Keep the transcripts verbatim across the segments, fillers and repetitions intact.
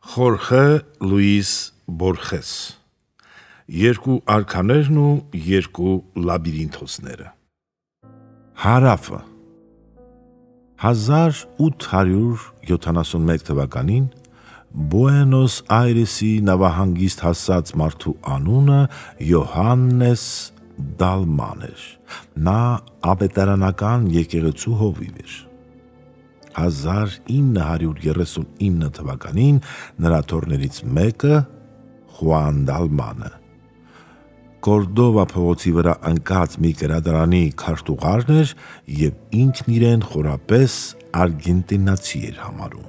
Խորխե Լուիս Բորխես Երկու արքաներն ու երկու լաբիրինթոսները Հարավը հազար ութ հարյուր յոթանասունմեկ թվականին Բուենոս Այրեսի նավահանգիստ հասած մարդու անունը Յոհաննես Դալման էր, նա ավետարանական եկեղեցու հովիվ էր։ հազար ինը հարյուր երեսունինը թվականին նրա թոռներից մեկը Խուան Դալմանը Կորդովա փողոցի վրա ընկած մի գրադարանի քարտուղարն էր և ինքն իրեն խորապես արգենտինացի էր համարում։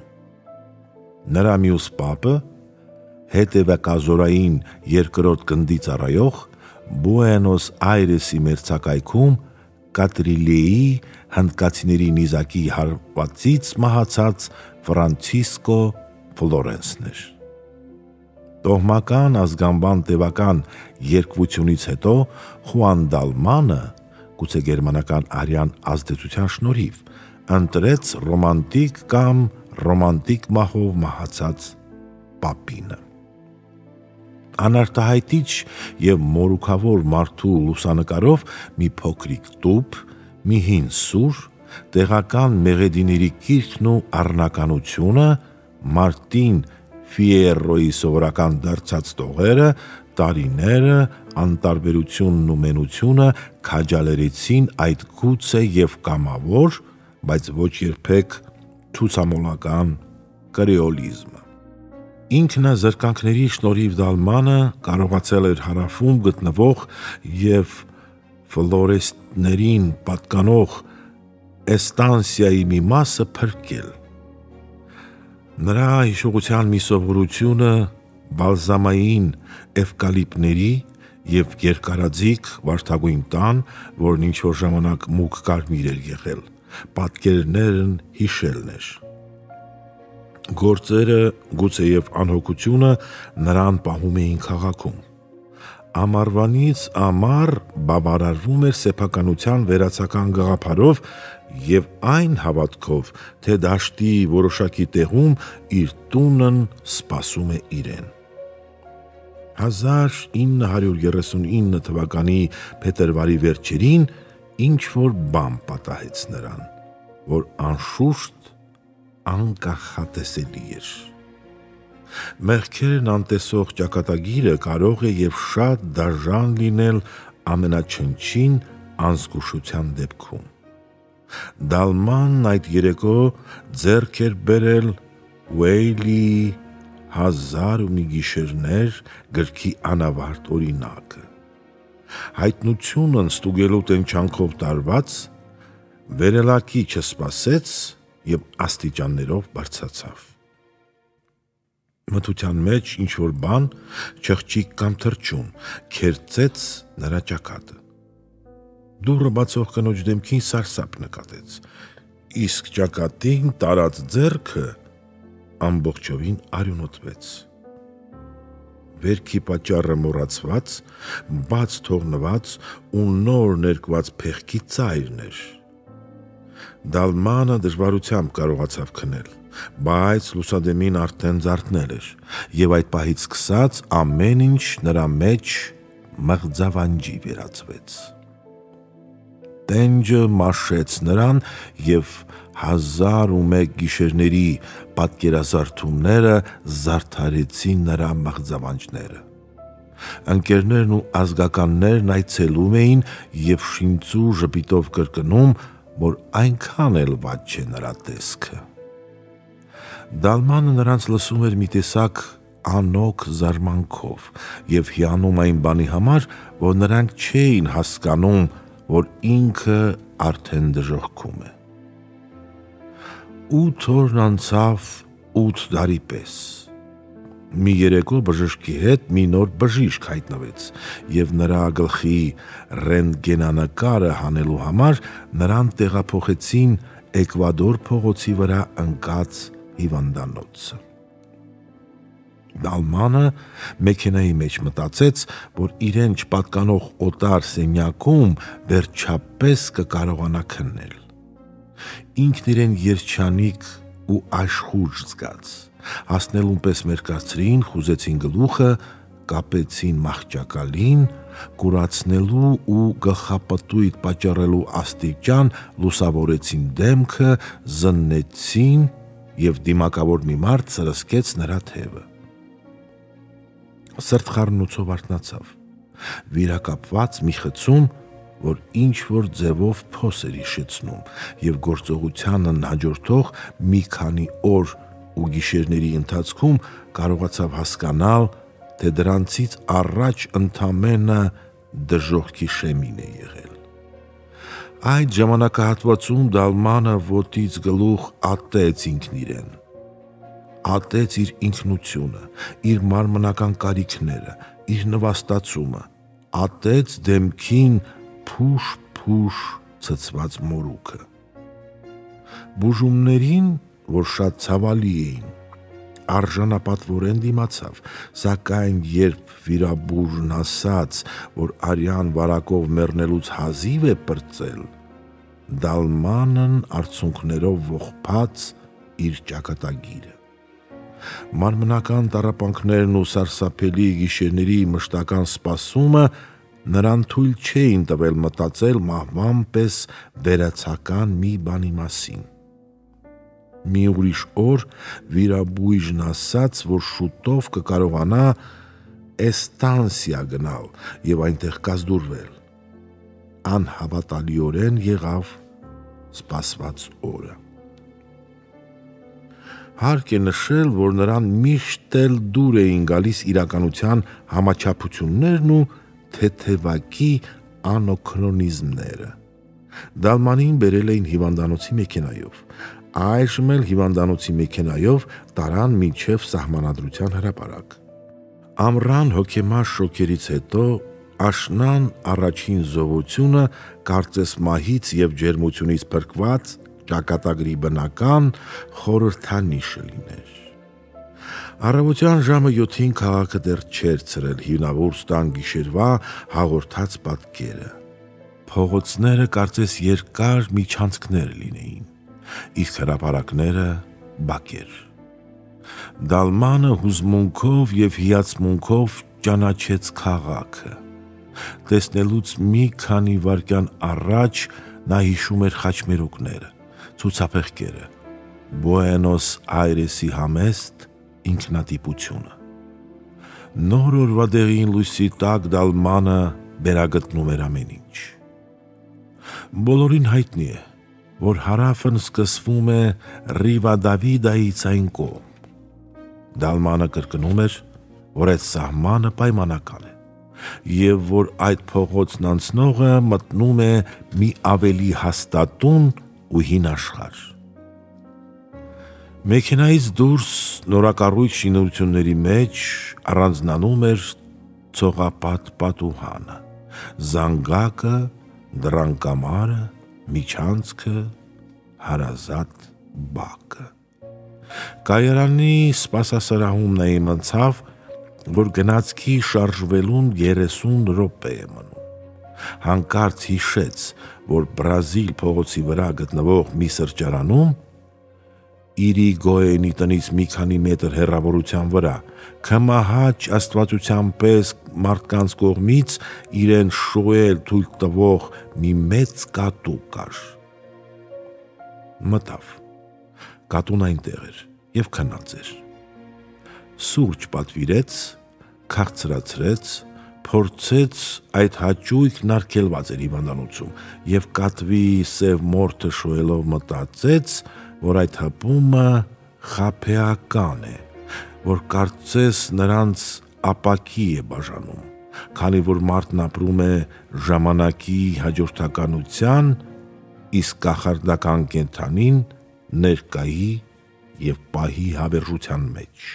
Նրա մյուս պապը հետևակազորային երկրորդ գնդի ծառայող Բուենոս Այրեսի մերձակայքում Կատրիլիեի հնդկացիների նիզակի հարվածից մահացած Ֆրանցիսկո Ֆլորենսն էր։ Տոհմական ազգանվան տևական երկվությունից հետո Խուան Դալմանը, գուցե գերմանական արյան ազդեցության շնորհիվ, ընտրեց ռոմանտիկ կամ ռոմանտիկ մահով մահացած պապինը։ Անարտահայտիչ և մորուքավոր մարդու լուսանկարով մի փոքրիկ տուփ, մի հին սուր, տեղական մեղեդիների կիրքն ու առնականությունը, Մարտին Ֆիերոյի սովորական դարձած տողերը, տարիները, անտարբերությունն ու մենությունը քաջալերեցին այդ գուցե և կամավոր, բայց ոչ երբեք ցուցամոլական կրեոլիզմը։ Ինքնազրկանքների շնորհիվ Դալմանը կարողացել էր հարավում գտնվող և ֆլորենսցիներին պատկանող Էստանսիայի մի մասը փրկել։ Նրա հիշողության մի սովորությունը բալզամային էվկալիպտների և երկարաձիգ վարդագույն տան, որն ինչ-որ ժամանակ մուգ կարմիր էր եղել, պատկերներն հիշելն էր։ Գործերը, գուցեև անհոգությունը նրան պահում էին քաղաքում։ Ամառվանից ամառ բավարարվում էր սեփականության վերացական գաղափարով և այն հավատքով, թե դաշտի որոշակի տեղում իր տունն սպասում է իրեն։ հազար ինը հարյուր երեսունինը թվականի փետրվարի վերջերին ինչ-որ բան պատահեց նրան, որ անշուշտ անկախատեսելի էր։ Մեղքերն անտեսող ճակատագիրը կարող է և շատ դաժան լինել ամենաչնչին անզգուշության դեպքում։ Դալմանն այդ երեկո ձեռք էր բերել Ուեյլիի «Հազար ու մի գիշերներ» գրքի անավարտ օրինակը։ Հայտնությունն ստուգելու տենչանքով տարված, վերելակի չսպասեց և աստիճաններով բարձրացավ։ Մթության մեջ ինչ-որ բան, չղջիկ կամ թռչուն, քերծեց նրա ճակատը։ Դուռը բացող կնոջ դեմքին սարսափ նկատեց, իսկ ճակատին տարած ձեռքը ամբողջովին արյունոտվեց։ Վերքի պատճառը մոռացված, բաց թողնված ու նոր ներկված փեղկի ծայրն էր։ Դալմանը դժվարությամբ կարողացավ քնել, բայց լուսադեմին արդեն զարթնել էր, և այդ պահից սկսած ամեն ինչ նրա մեջ մղձավանջի վերածվեց։ Տենջը մաշեց նրան և հազար ու մեկ գիշերների պատկերազարդումները զարդարեցին նրա մղձավանջները։ Ընկերներն ու ազգականներն այցելում էին և շինծու ժպիտով կրկնում, որ այնքան էլ վատ չէ նրա տեսքը։ Դալմանը նրանց լսում էր մի տեսակ անոք զարմանքով և հիանում այն բանի համար, որ նրանք չէին հասկանում, որ ինքը արդեն դժոխքում է։ Ութ օրն անցավ ութ տարի պես։ Մի երեկո բժշկի հետ մի նոր բժիշկ հայտնվեց, և նրա գլխի ռենտգենանկարը հանելու համար նրան տեղափոխեցին Էկվադոր փողոցի վրա ընկած հիվանդանոցը։ Դալմանը մեքենայի մեջ մտածեց, որ իրեն չպատկանող օտար սենյակում վերջապես կկարողանա քնել։ Ինքն իրեն երջանիկ ու աշխույժ զգաց, Հասնելուն պես մերկացրին, խուզեցին գլուխը, կապեցին մահճակալին, կուրացնելու ու գլխապտույտ պատճառելու աստիճան լուսավորեցին դեմքը, զննեցին և դիմակավոր մի մարդ սրսկեց նրա թևը։ Սրտխառնոցով արթնացավ, վիրակապված մի խցում, որ ինչ-որ ձևով փոս էր հիշեցնում և գործողությանն հաջորդող մի քանի օր ու գիշերների ընթացքում կարողացավ հասկանալ, թե դրանցից առաջ ընդամենը դժոխքի շեմին է եղել։ Այդ ժամանակահատվածում Դալմանը ոտից գլուխ ատեց ինքն իրեն, ատեց իր ինքնությունը, իր մարմնական կարիքները, իր նվաստացումը, ատեց դեմքին փուշ-փուշ ցցված մորուքը։ Բուժումներին, որ շատ ցավալի էին, արժանապատվորեն դիմացավ, սակայն երբ վիրաբույժն ասաց, որ արյան վարակով մեռնելուց հազիվ է պրծել, Դալմանն արցունքներով ողբաց իր ճակատագիրը։ Մարմնական տառապանքներն ու սարսափելի գիշերների մշտական սպասումը նրան թույլ չէին տվել մտածել մահվան պես վերացական մի բանի մասին։ Մի ուրիշ օր վիրաբույժն ասաց, որ շուտով կկարողանա էստանսիա գնալ և այնտեղ կազդուրվել։ Անհավատալիորեն եղավ սպասված օրը։ Հարկ է նշել, որ նրան միշտ էլ դուր էին գալիս իրականության համաչափություններն ու թեթևակի անօքրոնիզմները։ Դալմանին բերել էին հիվանդանոցի մեքենայով, այժմ էլ հիվանդանոցի մեքենայով տարան մինչև սահմանադրության հրապարակ։ Ամռան հոգեմար շոկերից հետո աշնան առաջին զովությունը կարծես մահից և ջերմությունից փրկված ճակատագրի բնական խորհրդանիշը լիներ։ Առավոտյան ժամը յոթին քաղաքը դեռ չէր ցրել հինավուրց տան գիշերվա հաղորդած պատկերը։ Փողոցները կարծես երկար միջանցքներ լինեին, իսկ հրապարակները բակեր։ Դալմանը հուզմունքով և հիացմունքով ճանաչեց քաղաքը։ Տեսնելուց մի քանի վայրկյան առաջ նա հիշում էր խաչմերուկները, ցուցափեղկերը, Բուենոս Այրեսի համեստ ինքնատիպությունը։ Նոր օրվա դեղին լույսի տակ Դալմանը վերագտնում էր ամեն ինչ։ Բոլորին հայտնի է, որ հարավն սկսվում է Ռիվադավիդայից այն կողմ։ Դալմանը կրկնում էր, որ այդ սահմանը պայմանական է, և որ այդ փողոցն անցնողը մտնում է մի ավելի հաստատուն ու հին աշխարհ։ Մեքենայից դուրս նորակառույց շինությունների մեջ առանձնանում էր ցողապատ պատուհանը, զանգակը, դռանկամարը, միջանցքը, հարազատ բակը։ Կայարանի սպասասրահում նա իմացավ, որ գնացքի շարժվելուն երեսուն րոպե է մնում։ Հանկարծ հիշեց, որ Բրազիլ փողոցի վրա գտնվող մի սրճարանում, Իրիգոյենի տնից մի քանի մետր հեռավորության վրա, քմահաճ աստվածության պես մարդկանց կողմից իրեն շոյել թույլ տվող մի մեծ կատու կար։ Մտավ։ Կատուն այնտեղ էր և քնած էր։ Սուրճ պատվիրեց, քաղցրացրեց, փորձեց այդ հաճույքն արգելված էր հիվանդանոցում և կատվի սև մորթը շոյելով մտածեց, որ այդ հպումը խաբեական է, որ կարծես նրանց ապակի է բաժանում, քանի որ մարդն ապրում է ժամանակի հաջորդականության, իսկ կախարդական կենդանին ներկայի և պահի հավերժության մեջ։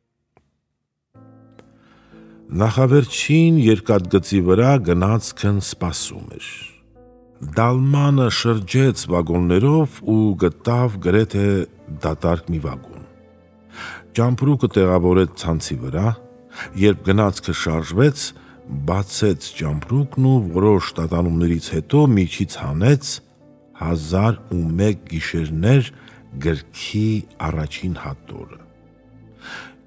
Նախավերջին երկաթգծի վրա գնացքն սպասում էր։ Դալմանը շրջեց վագոններով ու գտավ գրեթե դատարկ մի վագոն։ Ճամպրուկը տեղավորեց ցանցի վրա, երբ գնացքը շարժվեց, բացեց ճամպրուկն ու որոշ տատանումներից հետո միջից հանեց հազար ու մեկ գիշերներ գրքի առաջին հատորը։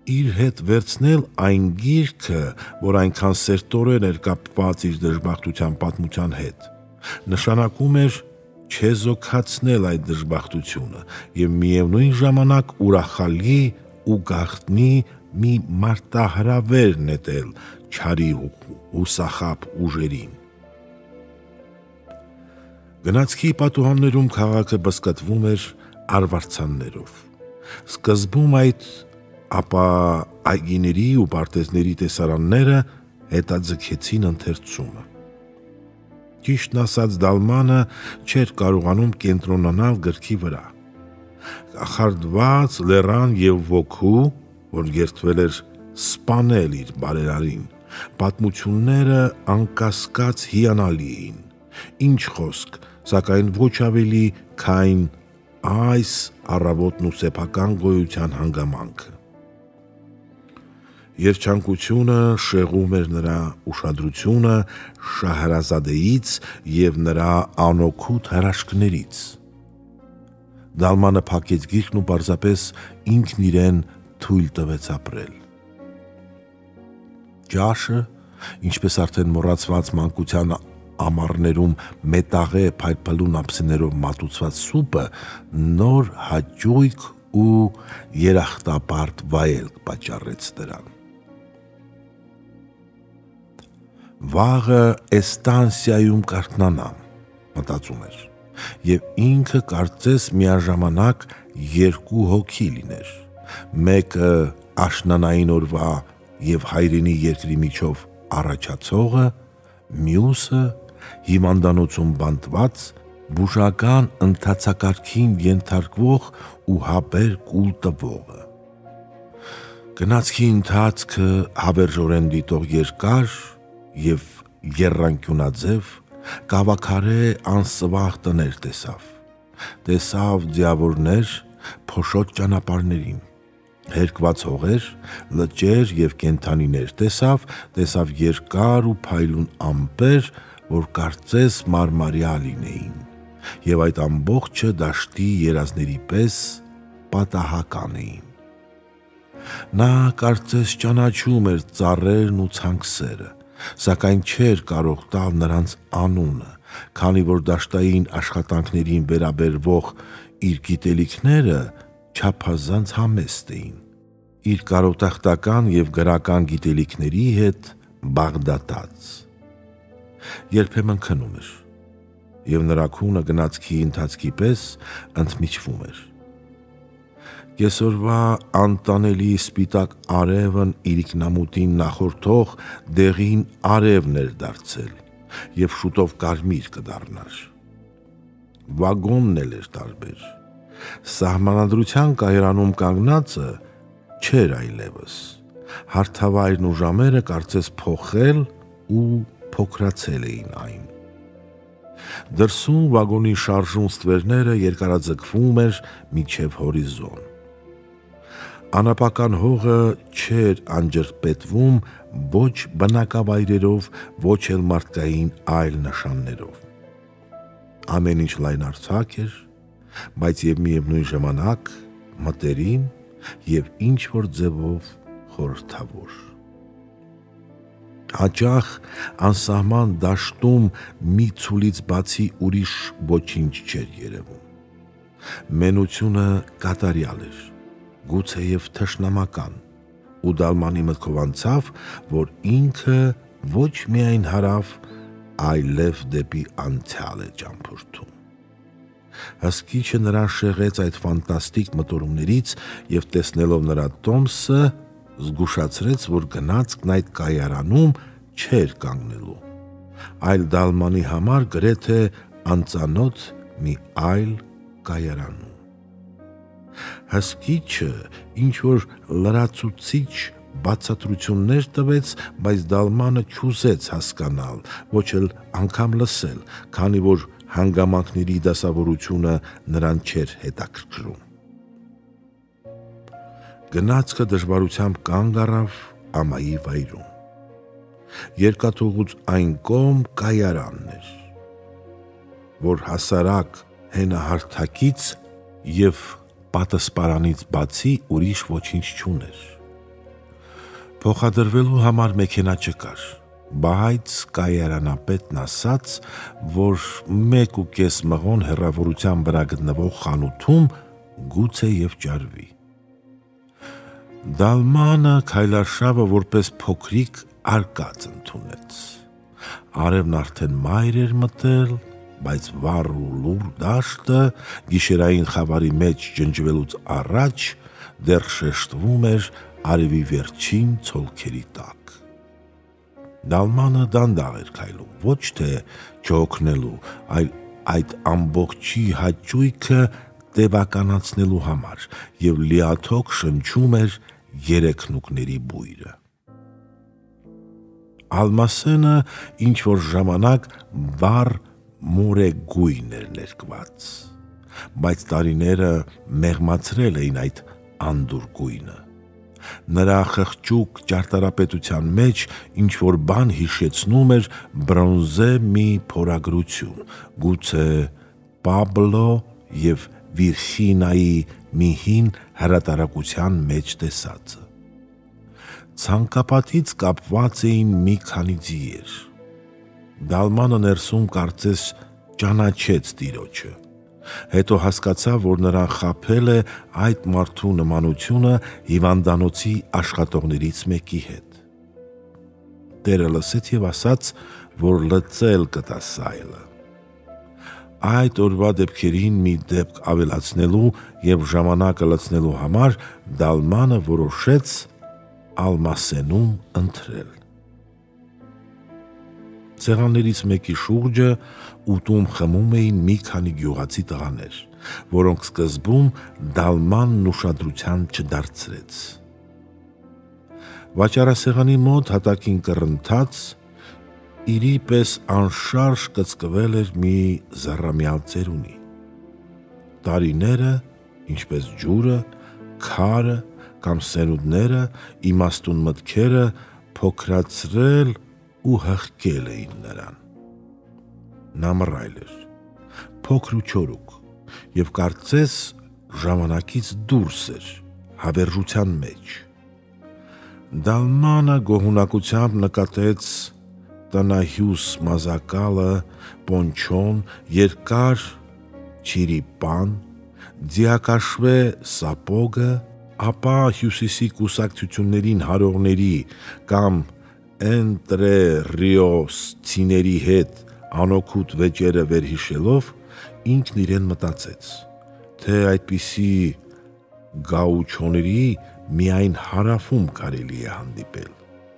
իր հետ վերցնել այն գիրքը, որ այնքան սերտորեն էր կապված իր դժբախտության պատմության հետ, նշանակում էր չեզոքացնել այդ դժբախտությունը և միևնույն ժամանակ ուրախալի ու գաղտնի մի մարտահրավեր նետել չարի հուսախաբ ուժերին։ Գնացքի պատուհաններում քաղաքը բզկտվում էր արվարձաններով։ Սկզբում այդ ապա այգիների ու պարտեզների տեսարանները հետաձգեցին ընթերցումը։ Ճիշտն ասած Դալմանը չէր կարողանում կենտրոնանալ գրքի վրա։ Կախարդված լեռան և ոգու, որ երդվել էր սպանել իր բարերարին, պատմությունները անկասկած հիանալի էին, ինչ խոսք, սակայն ոչ ավելի, քան այս առավոտն ու սեփական գոյության հանգամանքը։ Երջանկությունը շեղում էր նրա ուշադրությունը Շահրազադեից և նրա անօգուտ հրաշքներից։ Դալմանը փակեց գիրքն ու պարզապես ինքն իրեն թույլ տվեց ապրել։ Ճաշը, ինչպես արդեն մոռացված մանկության ամառներում մետաղե փայլփլուն ափսեներով մատուցված սուպը, նոր հաճույք ու երախտապարտ վայելք պատճառեց նրան։ Վաղը էստանսիայում կարթնանամ, մտածում էր, և ինքը կարծես միաժամանակ երկու հոգի լիներ, մեկը աշնանային օրվա և հայրենի երկրի միջով առաջացողը, մյուսը հիվանդանոցում բանտված, բուժական ընթացակարգին ենթարկվող ու հապեր կուլ տվողը։ Գնացքի ընթացքը հավերժորեն դիտող երկար և եռանկյունաձև, կավաքարե անսվաղ տներ տեսավ, տեսավ ձիավորներ փոշոտ ճանապարհներին, հերկված հողեր, լճեր և կենդանիներ տեսավ, տեսավ երկար ու փայլուն ամպեր, որ կարծես մարմարյա լինեին, և այդ ամբողջը դաշտի երազների պես պատահական էին։ Նա կարծես ճանաչում էր ծառերն ու ցանքսերը, սակայն չէր կարող տալ նրանց անունը, քանի որ դաշտային աշխատանքներին վերաբերվող իր գիտելիքները չափազանց համեստ էին, իր կարոտախտական և գրական գիտելիքների հետ բաղդատած։ Երբեմն քնում էր, և նրա քունը գնացքի ընթացքի պես ընդմիջվում էր։ Կեսօրվա անտանելի սպիտակ արևն իրիկնամուտին նախորդող դեղին արևն էր դարձել և շուտով կարմիր կդառնար։ Վագոնն էլ էր տարբեր։ Սահմանադրության կայարանում կանգնածը չէր այլևս, հարթավայրն ու ժամերը կարծես փոխել ու փոքրացել էին այն։ Դրսում վագոնի շարժուն ստվերները երկարաձգվում էր մինչև հորիզոն։ Անապական հողը չէր անջրպետվում ոչ բնակավայրերով, ոչ էլ մարդկային այլ նշաններով։ Ամեն ինչ լայնարձակ էր, բայց և միևնույն ժամանակ մտերիմ և ինչ-որ ձևով խորհրդավոր։ Հաճախ անսահման դաշտում մի ցուլից բացի ուրիշ ոչինչ չէր երևում։ Մենությունը կատարյալ էր, գուցեև թշնամական, ու Դալմանի մտքով անցավ, որ ինքը ոչ միայն հարավ, այլև դեպի անցյալ է ճամփորդում։ Հսկիչը նրան շեղեց այդ ֆանտաստիկ մտորումներից և տեսնելով նրա տոմսը, զգուշացրեց, որ գնացքն այդ կայարանում չէր կանգնելու, այլ Դալմանի համար գրեթե անծանոթ մի այլ կայարանում։ Հսկիչը ինչ-որ լրացուցիչ բացատրություններ տվեց, բայց Դալմանը չուզեց հասկանալ, ոչ էլ անգամ լսել, քանի որ հանգամանքների դասավորությունը նրան չէր հետաքրքրում։ Գնացքը դժվարությամբ կանգ առավ ամայի վայրում։ Երկաթուղուց այն կողմ կայարանն էր, որ հասարակ հենահարթակից և պատսպարանից բացի ուրիշ ոչինչ չուներ։ Փոխադրվելու համար մեքենա չկար, բայց կայարանապետն ասաց, որ մեկ ու կես մղոն հեռավորության վրա գտնվող խանութում գուցե եւ ճարվի։ Դալմանը քայլարշավը որպես փոքրիկ արկած ընդունեց։ Արևն արդեն մայր էր մտել, բայց վառ ու լուր դաշտը գիշերային խավարի մեջ ջնջվելուց առաջ դեռ շեշտվում էր արևի վերջին ցոլքերի տակ։ Դալմանը դանդաղ էր քայլում, ոչ թե չօգնելու, այլ այդ ամբողջի հաճույքը տևականացնելու համար եւ լիաթոք շնչում էր երեքնուկների բույրը։ Ալմասենը ինչ-որ ժամանակ վառ մորեգույն էր ներկված, բայց տարիները մեղմացրել էին այդ անդուր գույնը։ Նրա խղճուկ ճարտարապետության մեջ ինչ-որ բան հիշեցնում էր բրոնզե մի փորագրություն, գուցե Պաբլո և Վիրխինայի մի հին հրատարակության մեջ տեսածը։ Ցանկապատից կապված էին մի քանի ձիեր։ Դալմանը ներսում կարծես ճանաչեց տիրոջը, հետո հասկացավ, որ նրան խաբել է այդ մարդու նմանությունը հիվանդանոցի աշխատողներից մեկի հետ։ Տերը լսեց և ասաց, որ լծել կտա սայլը։ Այդ օրվա դեպքերին մի դեպք ավելացնելու և ժամանակը լցնելու համար Դալմանը որոշեց Ալմասենում ընթրել։ Սեղաններից մեկի շուրջը ուտում խմում էին մի քանի գյուղացի տղաներ, որոնք սկզբում Դալմանն ուշադրության չդարձրեց։ Վաճառասեղանի մոտ հատակին կռնթած իրի պես անշարժ կծկվել էր մի զառամյալ ծերունի։ Տարիները, ինչպես ջուրը, քարը կամ սերունդները, իմաստուն մտքերը փոքրացրել ու հղկել էին նրան։ Նա մռայլ էր, փոքր ու չորուկ, և կարծես ժամանակից դուրս էր, հավերժության մեջ։ Դալմանը գոհունակությամբ նկատեց տնահյուս մազակալը, պոնչոն, երկար չիրիպան, ձիակաշվե սապոգը, ապա հյուսիսի կուսակցություններին հարողների կամ Էնտրե Ռիոսցիների հետ անօգուտ վեճերը վերհիշելով, ինքն իրեն մտածեց, թե այդպիսի գաուչոների միայն հարավում կարելի է հանդիպել։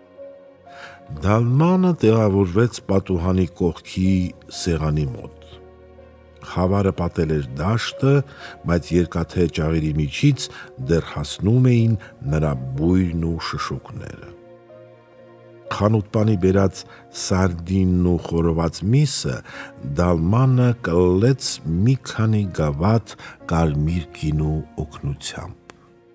Դալմանը տեղավորվեց պատուհանի կողքի սեղանի մոտ։ Խավարը պատել էր դաշտը, բայց երկաթե ճաղերի միջից դեռ հասնում էին նրա բույրն ու շշուկները։ Խանութպանի բերած սարդինն ու խորոված միսը Դալմանը կլլեց մի քանի գավաթ կարմիր գինու օգնությամբ։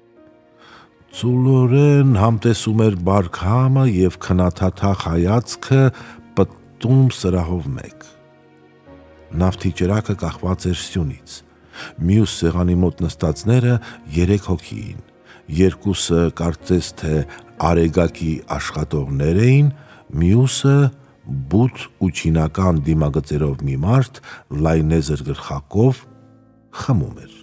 Ծուլորեն համտեսում էր բարք համը և քնաթաթախ հայացքը պտտում սրահով մեկ։ Նավթի ճրագը կախված էր սյունից։ Մյուս սեղանի մոտ նստածները երեք հոգի էին, երկուսը կարծես թե արեգակի աշխատողներ էին, մյուսը բութ ու չինական դիմագծերով մի մարդ լայնեզր գլխակով խմում էր։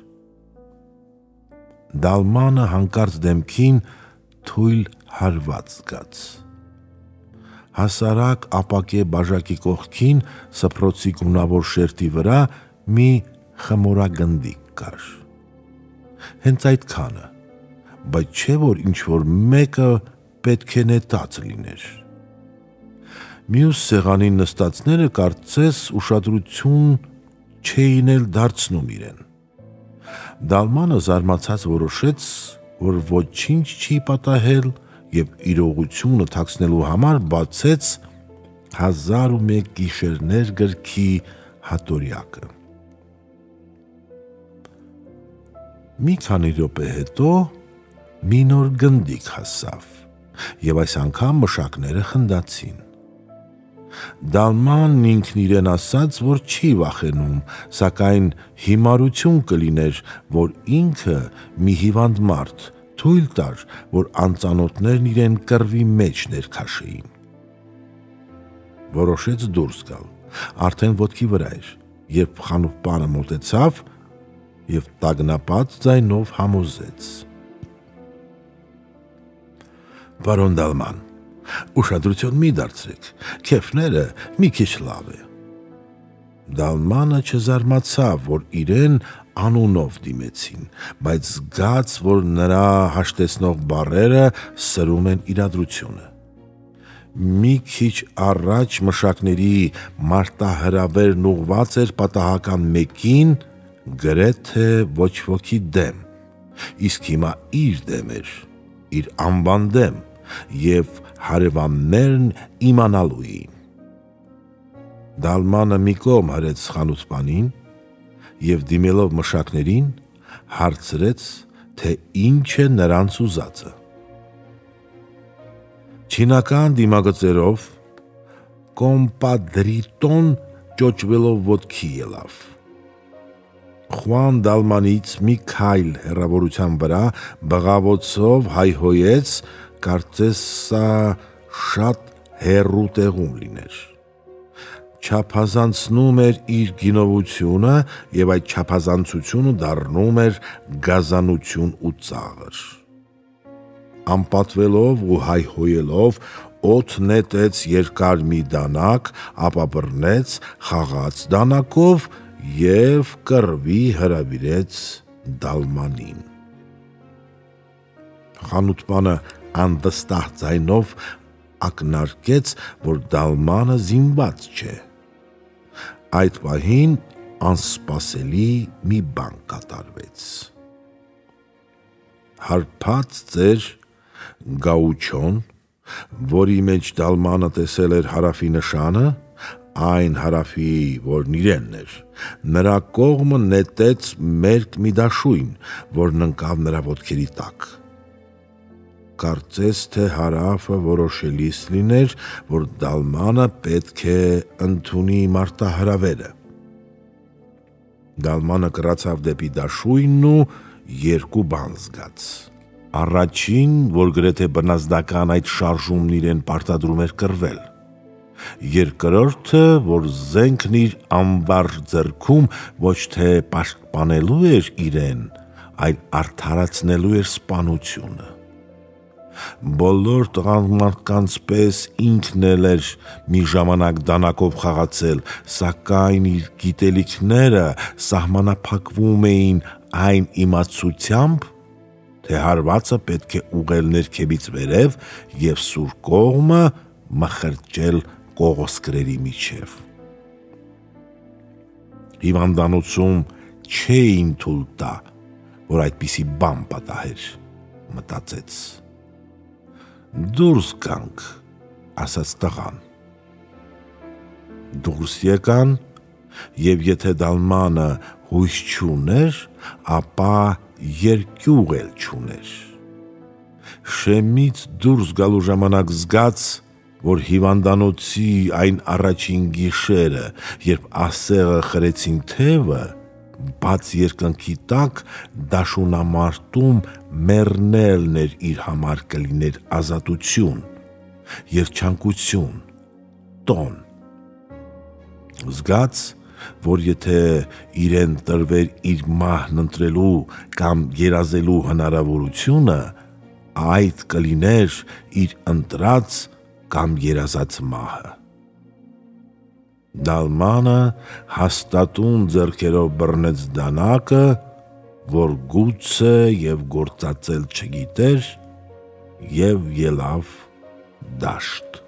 Դալմանը հանկարծ դեմքին թույլ հարված զգաց։ Հասարակ ապակե բաժակի կողքին սփռոցի գունավոր շերտի վրա մի խմորագնդիկ կար։ Հենց այդքանը, բայց չէ որ ինչ-որ մեկը պետք է նետած լիներ։ Մյուս սեղանին նստածները կարծես ուշադրություն չէին էլ դարձնում իրեն։ Դալմանը զարմացած որոշեց, որ ոչինչ չի պատահել և իրողությունը թաքցնելու համար բացեց «Հազար ու մեկ գիշերներ» գրքի հատորյակը։ Մի քանի րոպե հետո մի նոր գնդիկ հասավ, և այս անգամ մշակները խնդացին։ Դալմանն ինքն իրեն ասաց, որ չի վախենում, սակայն հիմարություն կլիներ, որ ինքը մի հիվանդ մարդ թույլ տար, որ անծանոթներն իրեն կռվի մեջ ներքաշեին։ Որոշեց դուրս գալ, արդեն ոտքի վրա էր, երբ խանութպանը մոտեցավ և տագնապած ձայնով համոզեց. «Պարոն Դալման, ուշադրություն մի դարձրեք, քեֆները մի քիչ լավ է»։ Դալմանը չզարմացավ, որ իրեն անունով դիմեցին, բայց զգաց, որ նրա հաշտեցնող բառերը սրում են իրադրությունը։ Մի քիչ առաջ մշակների մարտահրավերն ուղղված էր պատահական մեկին, գրեթե ոչ ոքի դեմ, իսկ հիմա իր դեմ էր, իր անվան դեմ, և հարևաններն իմանալու էին։ Դալմանը մի կողմ հրեց խանութպանին և դիմելով մշակներին հարցրեց, թե ինչ է նրանց ուզածը։ Չինական դիմագծերով կոմպադրիտոն ճոճվելով ոտքի ելավ։ Խուան Դալմանից մի քայլ հեռավորության վրա բղավոցով հայհոյեց, կարծես սա շատ հեռու տեղում լիներ։ Չափազանցնում էր իր գինովությունը և այդ չափազանցությունը դառնում էր գազանություն ու ծաղր։ Անպատվելով ու հայհոյելով օդ նետեց երկար մի դանակ, ապա բռնեց խաղաց դանակով և կռվի հրավիրեց Դալմանին։ Խանութպանը անվստահ ձայնով ակնարկեց, որ Դալմանը զինված չէ։ Այդ պահին անսպասելի մի բան կատարվեց։ Հարբած ծեր գաուչոն, որի մեջ Դալմանը տեսել էր հարավի նշանը, այն հարավի, որն իրենն էր, նրա կողմը նետեց մերկ մի դաշույն, որն ընկավ նրա ոտքերի տակ։ Կարծես թե հարավը որոշելիս լիներ, որ Դալմանը պետք է ընդունի մարտահրավերը։ Դալմանը կռացավ դեպի դաշույնն ու երկու բան զգաց։ Առաջին, որ գրեթե բնազդական այդ շարժումն իրեն պարտադրում էր կռվել։ Երկրորդը, որ զենքն իր անվարժ ձեռքում ոչ թե պաշտպանելու էր իրեն, այլ արդարացնելու էր սպանությունը։ Բոլոր տղամարդկանց պես ինքն էլ էր մի ժամանակ դանակով խաղացել, սակայն իր գիտելիքները սահմանափակվում էին այն իմացությամբ, թե հարվածը պետք է ուղղել ներքևից վերև և սուր կողմը մխրճել կողոսկրերի միջև։ Հիվանդանոցում չէին թույլ տա, որ այդպիսի բան պատահեր, մտածեց։ Դուրս գանք, ասաց տղան։ Դուրս եկան, և եթե Դալմանը հույս չուներ, ապա երկյուղ էլ չուներ։ Շեմից դուրս գալու ժամանակ զգաց, որ հիվանդանոցի այն առաջին գիշերը, երբ ասեղը խրեցին թևը, բաց երկնքի տակ դաշունամարտում մեռնելն էր իր համար կլիներ ազատություն, երջանկություն, տոն։ Զգաց, որ եթե իրեն տրվեր իր մահն ընտրելու կամ երազելու հնարավորությունը, այդ կլիներ իր ընտրած կամ երազած մահը։ Դալմանը հաստատուն ձեռքերով բռնեց դանակը, որ գուցե և գործածել չգիտեր, և ելավ դաշտ։